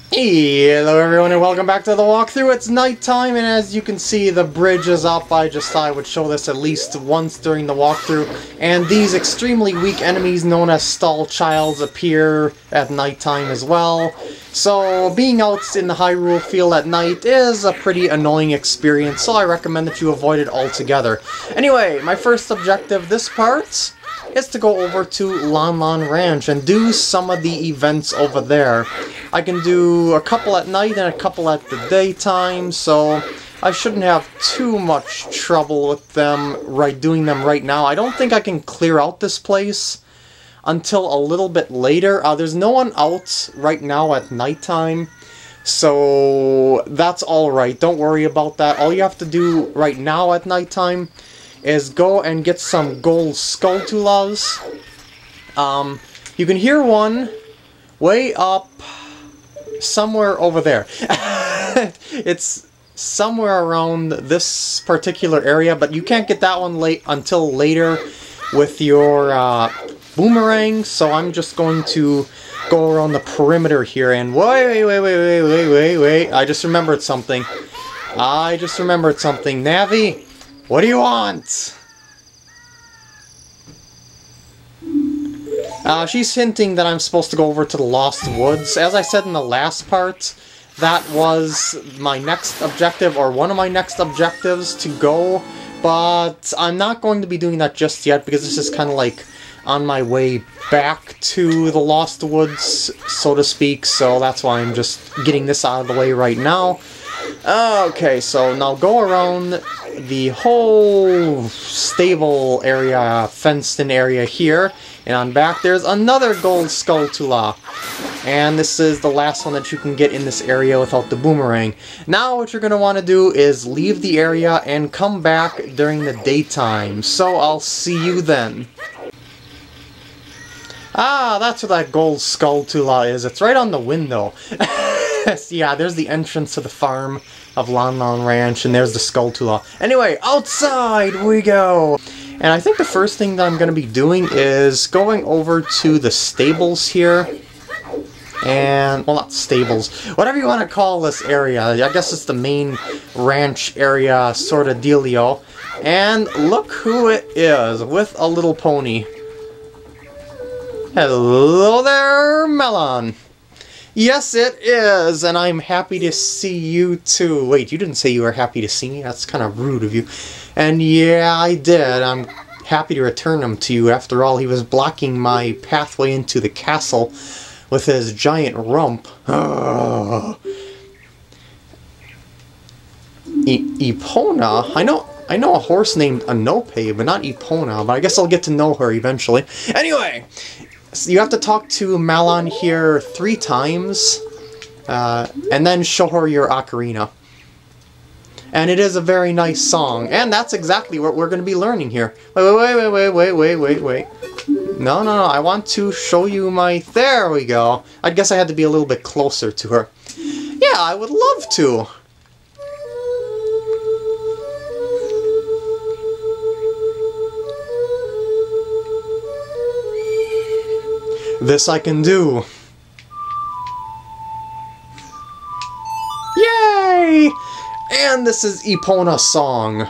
Hello everyone and welcome back to the walkthrough. It's nighttime and as you can see the bridge is up. I just thought I would show this at least once during the walkthrough. And these extremely weak enemies known as Stallchilds appear at nighttime as well. So being out in the Hyrule field at night is a pretty annoying experience, so I recommend that you avoid it altogether. Anyway, my first objective this part is to go over to Lon Lon Ranch and do some of the events over there. I can do a couple at night and a couple at the daytime, so I shouldn't have too much trouble with them doing them right now. I don't think I can clear out this place until a little bit later. There's no one out right now at nighttime, so that's alright. Don't worry about that. All you have to do right now at nighttime is go and get some Gold Skulltulas. You can hear one way up somewhere over there. It's somewhere around this particular area, but you can't get that one until later with your boomerang, so I'm just going to go around the perimeter here and wait. I just remembered something. Navi, what do you want? She's hinting that I'm supposed to go over to the Lost Woods. As I said in the last part, that was my next objective, or one of my next objectives to go, but I'm not going to be doing that just yet because this is kind of like on my way back to the Lost Woods, so to speak, so that's why I'm just getting this out of the way right now. Okay, so now go around the whole stable area, fenced-in area here, and on back there's another Gold Skulltula. And this is the last one that you can get in this area without the boomerang. Now what you're going to want to do is leave the area and come back during the daytime. So I'll see you then. Ah, that's where that Gold Skulltula is. It's right on the window. Yeah, there's the entrance to the farm of Lon Lon Ranch, and there's the Skulltula. Anyway, outside we go! And I think the first thing that I'm going to be doing is going over to the stables here. And, well, not stables, whatever you want to call this area. I guess it's the main ranch area sort of dealio. And look who it is, with a little pony. Hello there, Melon! Yes, it is, and I'm happy to see you too. Wait, you didn't say you were happy to see me? That's kind of rude of you. And yeah, I did. I'm happy to return him to you. After all, he was blocking my pathway into the castle with his giant rump. Epona? I know a horse named Anope, but not Epona, but I guess I'll get to know her eventually. Anyway, so you have to talk to Malon here 3 times, and then show her your Ocarina. And it is a very nice song, and that's exactly what we're going to be learning here. Wait. No, I want to show you my... There we go. I guess I had to be a little bit closer to her. Yeah, I would love to. This I can do. Yay! And this is Epona's song.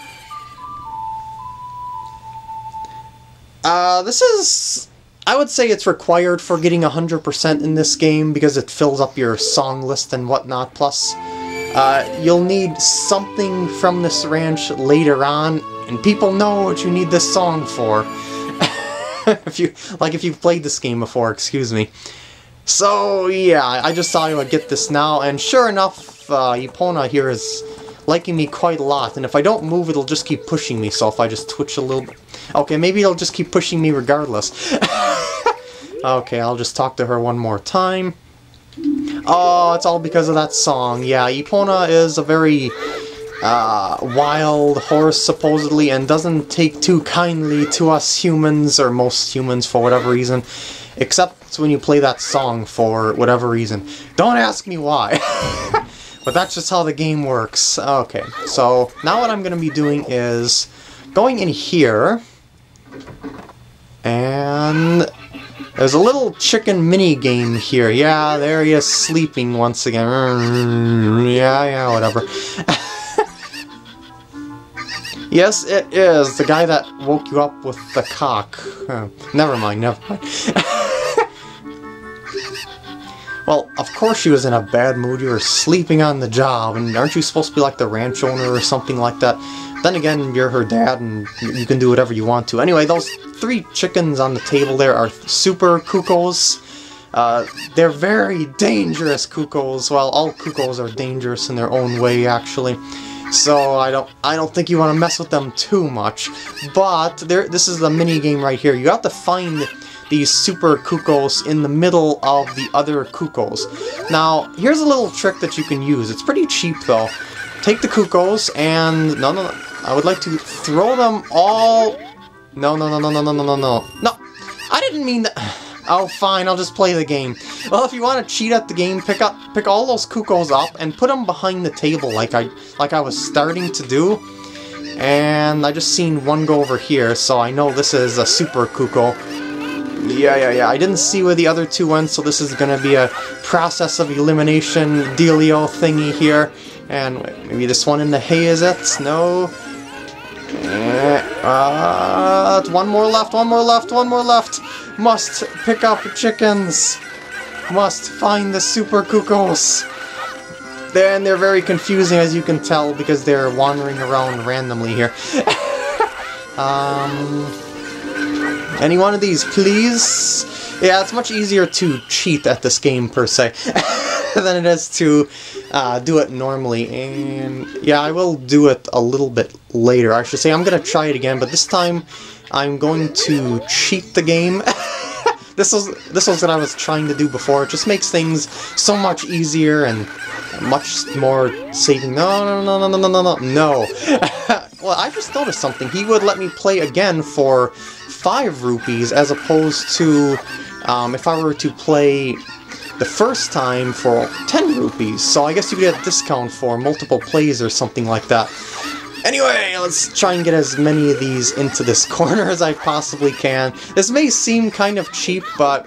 This is... I would say it's required for getting 100% in this game because it fills up your song list and whatnot. Plus, you'll need something from this ranch later on, and people know what you need this song for. if you've played this game before, excuse me. So yeah, I just thought I would get this now, and sure enough, Epona here is liking me quite a lot, and if I don't move, it'll just keep pushing me, so if I just twitch a little bit... Okay, maybe it'll just keep pushing me regardless. Okay, I'll just talk to her one more time. Oh, it's all because of that song. Yeah, Epona is a very wild horse, supposedly, and doesn't take too kindly to us humans, or most humans for whatever reason, except when you play that song for whatever reason. Don't ask me why, but that's just how the game works. Okay, so now what I'm going to be doing is going in here, and There's a little chicken mini game here. Yeah, there he is sleeping once again. Yeah, whatever. Yes, it is the guy that woke you up with the cock. Never mind. Well, of course she was in a bad mood. You were sleeping on the job, and aren't you supposed to be like the ranch owner or something like that? Then again, you're her dad, and you can do whatever you want to. Anyway, those 3 chickens on the table there are super cuckoos. They're very dangerous cuckoos. Well, all cuckoos are dangerous in their own way, actually. So I don't think you want to mess with them too much. But this is the mini game right here. You have to find these super cuckoos in the middle of the other cuckoos. Now, here's a little trick that you can use. It's pretty cheap though. Take the cuckoos and no. I would like to throw them all. No. No, I didn't mean that. Oh, fine, I'll just play the game. Well, if you want to cheat at the game, pick all those cuckoos up and put them behind the table like I was starting to do. And I just seen one go over here, so I know this is a super cuckoo. Yeah. I didn't see where the other 2 went, so this is going to be a process of elimination dealio thingy here. And maybe this one in the hay, is it? No. One more left. Must pick up chickens. Must find the super cuckoos. Then they're very confusing, as you can tell, because they're wandering around randomly here. Any one of these, please? Yeah, it's much easier to cheat at this game, per se, than it is to do it normally. And yeah, I will do it a little bit later. I should say I'm going to try it again, but this time I'm going to cheat the game. This was what I was trying to do before. It just makes things so much easier and much more saving. No. Well, I just noticed something. He would let me play again for 5 rupees as opposed to if I were to play the first time for 10 rupees. So I guess you could get a discount for multiple plays or something like that. Anyway, let's try and get as many of these into this corner as I possibly can. This may seem kind of cheap, but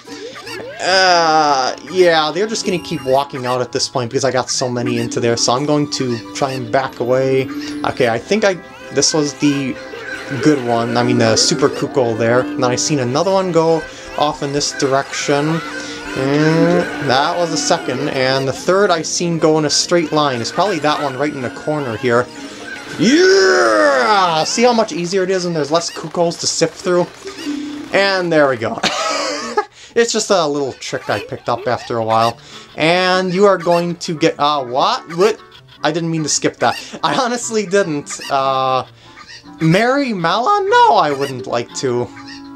yeah, they're just going to keep walking out at this point because I got so many into there, so I'm going to try and back away. Okay, I think this was the good one, I mean the super cuckoo there. And then I seen another one go off in this direction. And that was the second, and the third I seen go in a straight line. It's probably that one right in the corner here. Yeah! See how much easier it is when there's less cuckoos to sift through? And there we go. It's just a little trick I picked up after a while. And you are going to get... what? I didn't mean to skip that. I honestly didn't. Marry Mala? No, I wouldn't like to.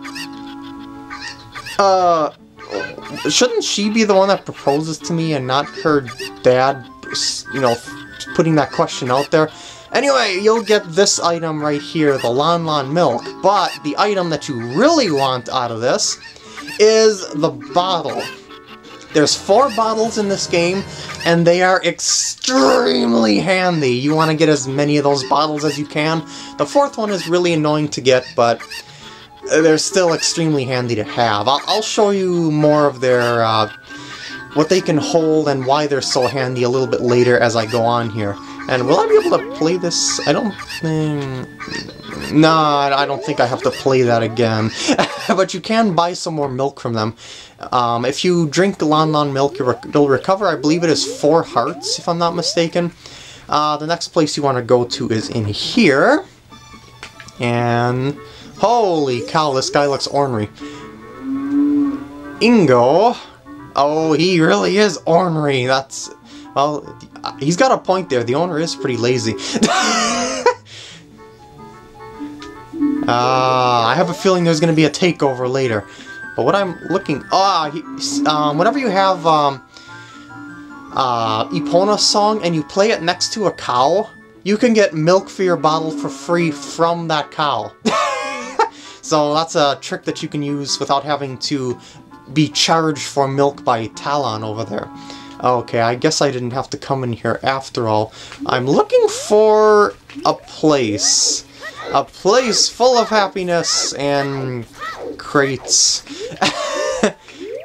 Shouldn't she be the one that proposes to me and not her dad, you know, putting that question out there? Anyway, you'll get this item right here, the Lon Lon milk, but the item that you really want out of this is the bottle. There's 4 bottles in this game, and they are extremely handy. You want to get as many of those bottles as you can. The 4th one is really annoying to get, but they're still extremely handy to have. I'll show you more of their, what they can hold and why they're so handy a little bit later as I go on here. And will I be able to play this? I don't think... No, I don't think I have to play that again. But you can buy some more milk from them. If you drink Lon Lon milk, you'll recover, I believe it is 4 hearts, if I'm not mistaken. The next place you want to go to is in here. And... holy cow, this guy looks ornery. Ingo. Oh, he really is ornery. That's... well, he's got a point there. The owner is pretty lazy. I have a feeling there's going to be a takeover later. But what I'm looking... whenever you have Epona's song and you play it next to a cow, you can get milk for your bottle for free from that cow. So that's a trick that you can use without having to be charged for milk by Talon over there. Okay, I guess I didn't have to come in here after all. I'm looking for a place. A place full of happiness and crates.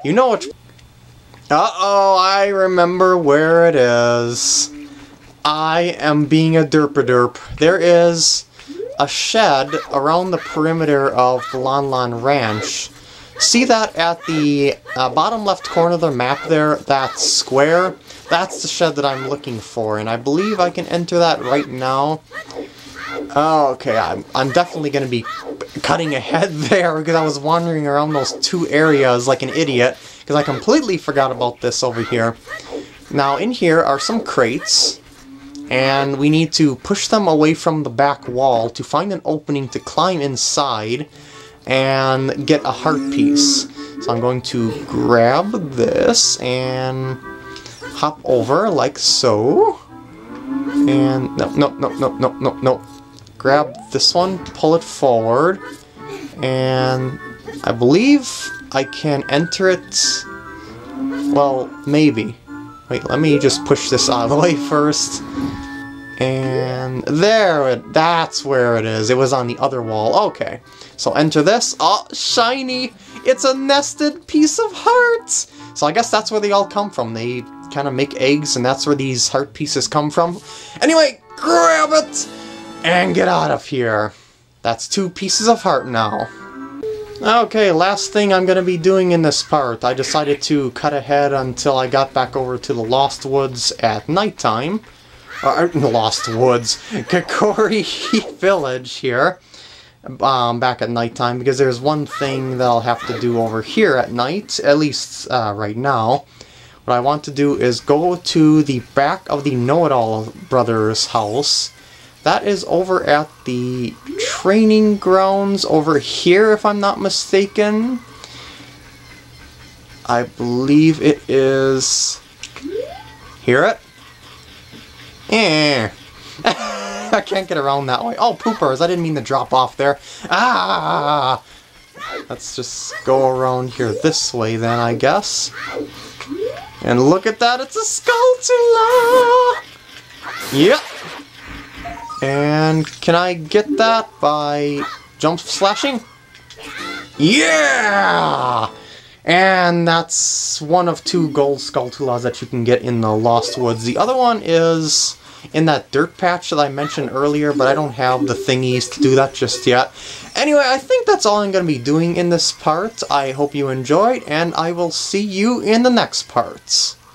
You know which... Uh-oh, I remember where it is. I am being a derp-a-derp. There is a shed around the perimeter of Lon Lon Ranch. See that at the bottom left corner of the map there, that square? That's the shed that I'm looking for, and I believe I can enter that right now. Oh, okay, I'm definitely going to be cutting ahead there because I was wandering around those two areas like an idiot because I completely forgot about this over here. Now, in here are some crates, and we need to push them away from the back wall to find an opening to climb inside and get a heart piece. So I'm going to grab this and hop over like so. And no. Grab this one, pull it forward, and I believe I can enter it. Well, maybe. Wait, let me just push this out of the way first. And there, that's where it is. It was on the other wall. Okay, so enter this. Oh, shiny! It's a nested piece of hearts! So I guess that's where they all come from. They kind of make eggs, and that's where these heart pieces come from. Anyway, grab it! And get out of here. That's 2 pieces of heart now. Okay, last thing I'm going to be doing in this part. I decided to cut ahead until I got back over to the Lost Woods at nighttime. The Lost Woods. Kokiri Village here. Back at nighttime, because there's one thing that I'll have to do over here at night, at least right now. What I want to do is go to the back of the Know-It-All Brothers house. That is over at the training grounds over here, if I'm not mistaken. I believe it is... Hear it? Eh. I can't get around that way. Oh, poopers! I didn't mean to drop off there. Ah! Let's just go around here this way then, I guess. And look at that, it's a Skulltula! Yep. And can I get that by jump slashing? Yeah! And that's one of 2 Gold Skulltulas that you can get in the Lost Woods. The other one is in that dirt patch that I mentioned earlier, but I don't have the thingies to do that just yet. Anyway, I think that's all I'm going to be doing in this part. I hope you enjoyed, and I will see you in the next parts.